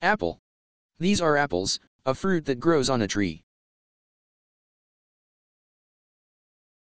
Apple. These are apples, a fruit that grows on a tree.